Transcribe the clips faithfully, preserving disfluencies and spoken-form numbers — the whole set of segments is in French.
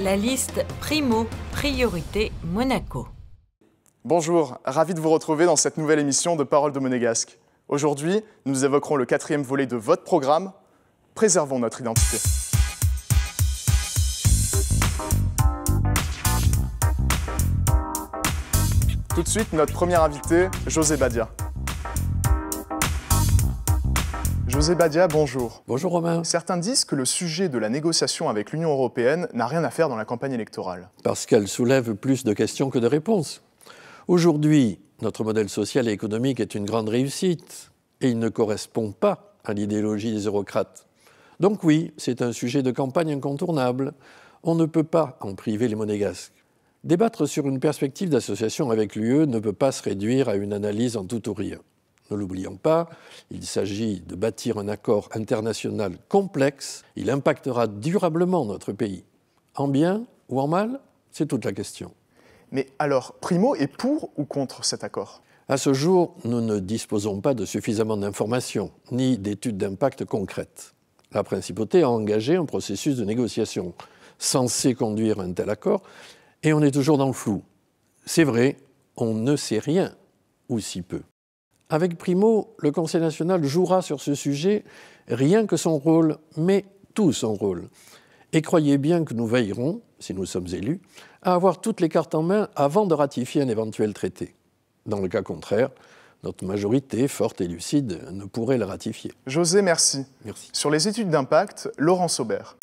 La liste Primo, priorité Monaco. Bonjour, ravi de vous retrouver dans cette nouvelle émission de Paroles de Monégasque. Aujourd'hui, nous évoquerons le quatrième volet de votre programme, Préservons notre identité. Tout de suite, notre premier invité, José Badia. José Badia, bonjour. Bonjour Romain. Certains disent que le sujet de la négociation avec l'Union européenne n'a rien à faire dans la campagne électorale. Parce qu'elle soulève plus de questions que de réponses. Aujourd'hui, notre modèle social et économique est une grande réussite et il ne correspond pas à l'idéologie des eurocrates. Donc oui, c'est un sujet de campagne incontournable. On ne peut pas en priver les Monégasques. Débattre sur une perspective d'association avec l'U E ne peut pas se réduire à une analyse en tout ou rien. Ne l'oublions pas, il s'agit de bâtir un accord international complexe. Il impactera durablement notre pays. En bien ou en mal, c'est toute la question. Mais alors, Primo est pour ou contre cet accord ? À ce jour, nous ne disposons pas de suffisamment d'informations, ni d'études d'impact concrètes. La Principauté a engagé un processus de négociation censé conduire à un tel accord, et on est toujours dans le flou. C'est vrai, on ne sait rien, ou si peu. Avec Primo, le Conseil national jouera sur ce sujet rien que son rôle, mais tout son rôle. Et croyez bien que nous veillerons, si nous sommes élus, à avoir toutes les cartes en main avant de ratifier un éventuel traité. Dans le cas contraire, notre majorité, forte et lucide, ne pourrait le ratifier. José, merci. Merci. Sur les études d'impact, Laurence Aubert.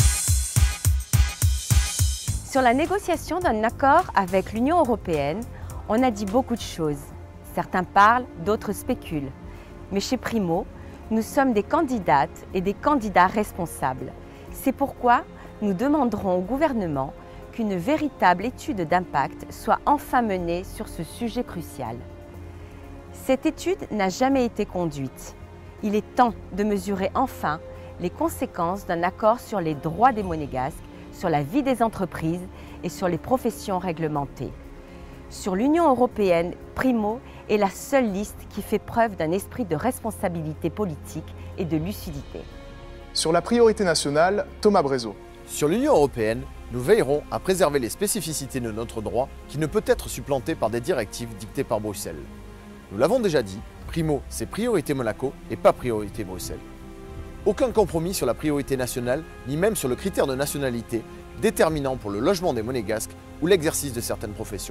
Sur la négociation d'un accord avec l'Union européenne, on a dit beaucoup de choses. Certains parlent, d'autres spéculent. Mais chez Primo, nous sommes des candidates et des candidats responsables. C'est pourquoi nous demanderons au gouvernement qu'une véritable étude d'impact soit enfin menée sur ce sujet crucial. Cette étude n'a jamais été conduite. Il est temps de mesurer enfin les conséquences d'un accord sur les droits des Monégasques, sur la vie des entreprises et sur les professions réglementées. Sur l'Union européenne, Primo est la seule liste qui fait preuve d'un esprit de responsabilité politique et de lucidité. Sur la priorité nationale, Thomas Brézot. Sur l'Union européenne, nous veillerons à préserver les spécificités de notre droit qui ne peut être supplanté par des directives dictées par Bruxelles. Nous l'avons déjà dit, Primo, c'est priorité Monaco et pas priorité Bruxelles. Aucun compromis sur la priorité nationale, ni même sur le critère de nationalité, déterminant pour le logement des Monégasques ou l'exercice de certaines professions.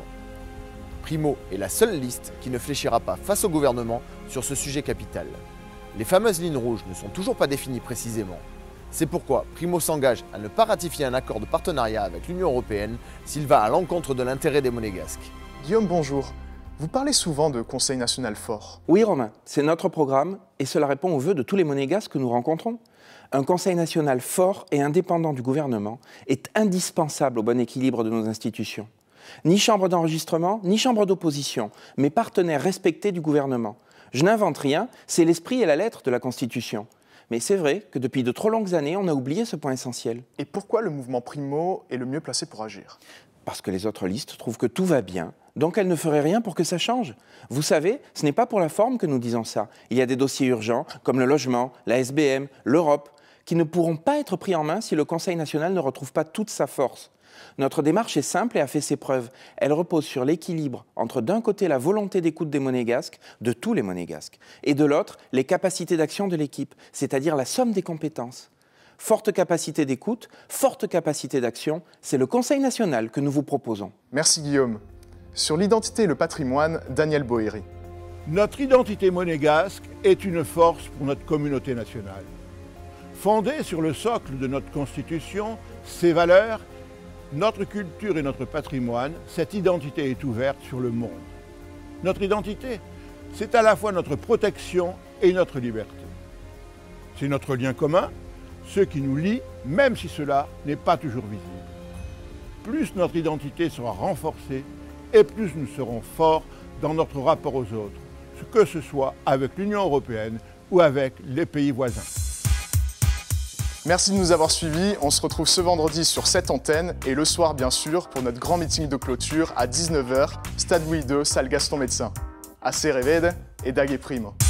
Primo est la seule liste qui ne fléchira pas face au gouvernement sur ce sujet capital. Les fameuses lignes rouges ne sont toujours pas définies précisément. C'est pourquoi Primo s'engage à ne pas ratifier un accord de partenariat avec l'Union européenne s'il va à l'encontre de l'intérêt des Monégasques. Guillaume, bonjour. Vous parlez souvent de Conseil national fort. Oui Romain, c'est notre programme et cela répond aux vœux de tous les Monégasques que nous rencontrons. Un Conseil national fort et indépendant du gouvernement est indispensable au bon équilibre de nos institutions. Ni chambre d'enregistrement, ni chambre d'opposition, mais partenaire respecté du gouvernement. Je n'invente rien, c'est l'esprit et la lettre de la Constitution. Mais c'est vrai que depuis de trop longues années, on a oublié ce point essentiel. Et pourquoi le mouvement Primo est le mieux placé pour agir ? Parce que les autres listes trouvent que tout va bien, donc elles ne feraient rien pour que ça change. Vous savez, ce n'est pas pour la forme que nous disons ça. Il y a des dossiers urgents, comme le logement, la S B M, l'Europe, qui ne pourront pas être pris en main si le Conseil national ne retrouve pas toute sa force. Notre démarche est simple et a fait ses preuves. Elle repose sur l'équilibre entre d'un côté la volonté d'écoute des Monégasques, de tous les Monégasques, et de l'autre les capacités d'action de l'équipe, c'est-à-dire la somme des compétences. Forte capacité d'écoute, forte capacité d'action, c'est le Conseil national que nous vous proposons. Merci Guillaume. Sur l'identité et le patrimoine, Daniel Boéry. Notre identité monégasque est une force pour notre communauté nationale. Fondée sur le socle de notre Constitution, ses valeurs, notre culture et notre patrimoine, cette identité est ouverte sur le monde. Notre identité, c'est à la fois notre protection et notre liberté. C'est notre lien commun, ce qui nous lie, même si cela n'est pas toujours visible. Plus notre identité sera renforcée et plus nous serons forts dans notre rapport aux autres, que ce soit avec l'Union européenne ou avec les pays voisins. Merci de nous avoir suivis. On se retrouve ce vendredi sur cette antenne et le soir, bien sûr, pour notre grand meeting de clôture à dix-neuf heures, Stade Louis deux, salle Gaston Médecin. A se revede et Daghe Primo.